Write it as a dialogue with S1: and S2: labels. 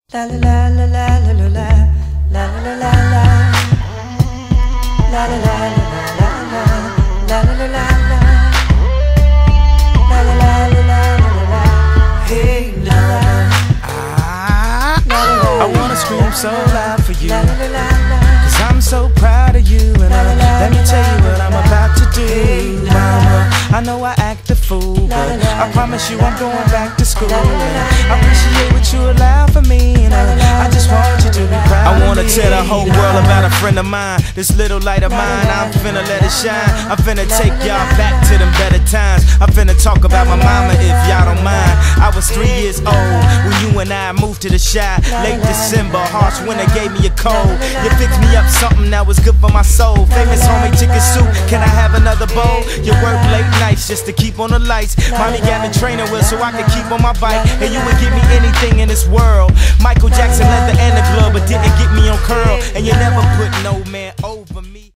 S1: La la la la la la la la la la la la la la la la la la la la. Hey,
S2: I wanna scream so loud for you, 'cause I'm so proud of you. And let me tell you what I'm about to do, mama. I know I act a fool, but I promise you I'm going back to school. And I appreciate what you allow for me, and I just want you to be proud. I wanna tell the whole world about a friend of mine. This little light of mine, I'm finna let it shine. I'm finna take y'all back to them better times. I'm finna talk about my mama if y'all don't mind. I was 3 years old when you and I moved to the Chi. Late December, harsh winter gave me a cold. You fixed me up something that was good for my soul. Famous homemade chicken soup, can I have another bowl? You work late nights just to keep on the lights. Mommy got me training wheels so I could keep on my bike. And you would give me anything in this world. Michael Jackson leather and the glove, but didn't get me on curl. And you never put no man over me.